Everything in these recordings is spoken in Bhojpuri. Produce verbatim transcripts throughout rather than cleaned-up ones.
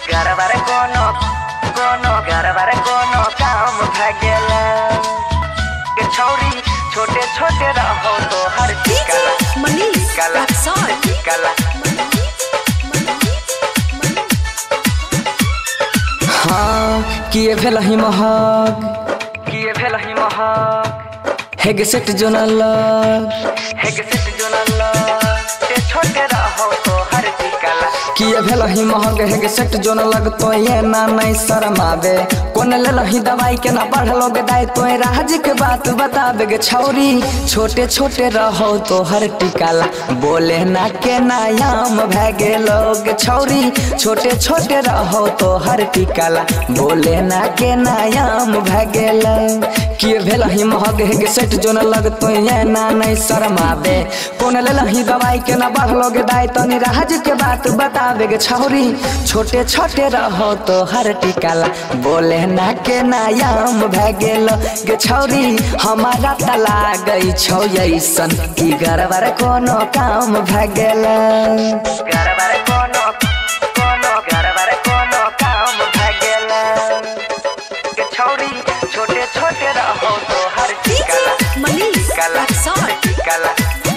गरबार कोनो कोनो गरबार कोनो काम भागेला के छौरी छोटे छोटे रहो तो हर काला मनीष काला काला। हाँ किए भेल ही महक किए भेल ही महक हेगे सेट जो न लग हेगे सेट जो न लग ते छोटे रहो तो हर काला किए भेल ही महक हेगे सेट जो न लग तो ये ना नहीं शर्मावे कोन ले लही दवाई के ना बढ़ लोगे दाई तो राज के बात बतावे गे छौरी छोटे छोटे रहो तो हर टिकाला बोले ना के नायाम भागे लोग छौरी छोटे छोटे रहो तो हर टिकाला बोले ना के नायाम भागे लोग किए भेल ही महक हेगे सेट जो न लग तो ये ना नहीं शर्मावे कोन ले लही दवाई के ना बढ़ लोगे दाई तो राज के बात बतावे गे छौरी छोटे छोटे रहो तो हर टिकाला बोले ना के नायाम भागेलो गे छौरी हमारा तला गई छौ ऐसन की गरबार कोनो काम भागेला गरबार कोनो कोनो गरबार कोनो काम भागेला गे छौरी छोटे छोटे रहो तो हर काला मनीष काला काला।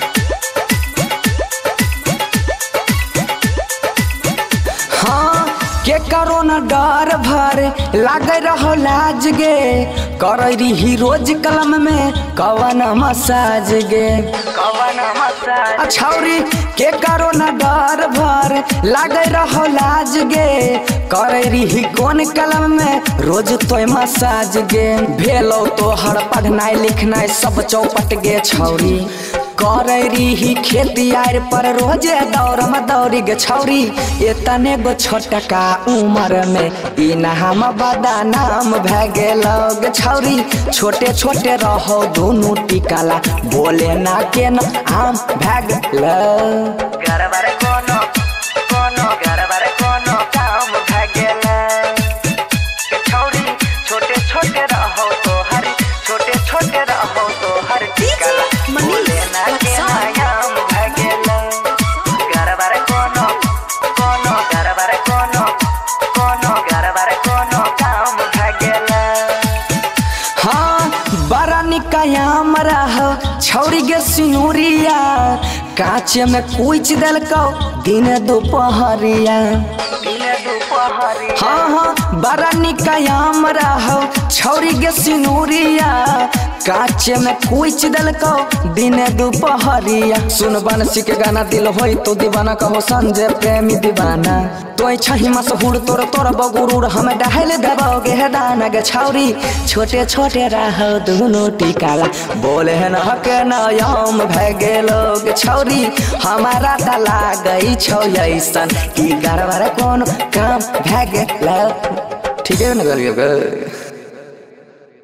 हाँ के करो न डर भर लागे रहो लाज गे करई ही रोज कलम में कवन मसाज गे कवन मसाज छौरी के करो न डर भर लागे रहो लाज गे करई ही कोन कलम में रोज तो मसाज गे भेलो तो हर पढ़नाई लिखनाई सब चौपट गे छौरी करई ही खेती आर पर रोजे दौड़ में दौड़ी गे छौरी इतने गो छोटका उम्र में ई नाम बदा नाम भागे लोग छौरी छोटे छोटे रहो दोनों टिकाला बोले ना के न आम भाग लो गरबार कोनो कोनो गरबार कोनो काम भागेला के छौरी छोटे छोटे रहो तो हर छोटे छोटे रहो तो हर काला बोले ना के नायाम भागेला गरबार कोनो कोनो गरबार कोनो कोनो गरबार कोनो काम भागेला। हाँ बड़ा निकायाम रहो छौरी गे सिनुरिया काचे में कुछ दिलको दिन दोपहरिया हाँ हाँ बड़ा निकायाम रहो छौरी गे सिनुरिया काचे में कुछ दिलको दिन दोपहरिया सुन बंसी के गाना दिल होई तो दीवाना कहो संजय प्रेमी दीवाना तो छही मशहूर तोर तोर बगुरूर हमें डहल देबोगे हे दाना गे छौरी छोटे छोटे रहो दोनों टिकाला बोले न के नायाम भागे लोग छौरी हमारा तला गई छौ ऐसन की गरबार कोनो काम भागे लो ठीक है ना।